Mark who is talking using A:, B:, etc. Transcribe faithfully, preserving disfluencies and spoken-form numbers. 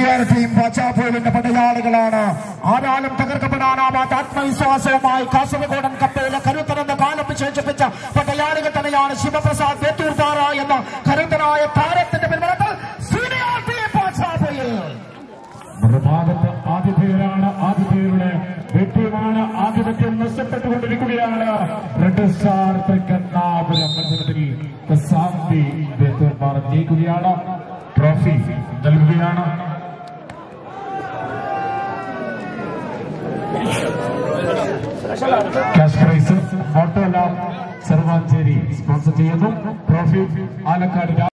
A: Senior team പച്ചാപ്പോലിന്റെ പടയാളികളാണ്. ആരാലും തകർക്കപ്പെടാനാവാത്ത ആത്മവിശ്വാസവുമായി കാസർഗോഡൻ കപ്പയിലെ കരുത്തനെന്ന കാലം വിശേഷിപ്പിച്ച പടയാളികൾ തന്നെയാണ് ശിവപ്രസാദ് വേത്തൂർപാറ എന്ന കരുത്തനായ താരത്തിന്റെ പിൻബലത്തിൽ സീനിയർ ടീം പച്ചാപ്പോയിൽ.
B: മറുഭാഗത്ത് ആതിഥേയരാണ്. ആതിഥേയരുടെ വ്യക്തിയുമാണ്. ആധിപത്യം നഷ്ടപ്പെട്ടുകൊണ്ടിരിക്കുകയാണ്. റെഡ് സ്റ്റാർ തൃക്കണ്ണാപുരം മത്സരത്തിൽ ശാന്തി വേത്തൂർപാറ ജയിക്കുകയാണ്. ട്രോഫി നൽകുകയാണ്. Cash prize auto lab Sarvancheri sponsor ചെയ്യുന്നു. ട്രോഫി ആലക്കാട്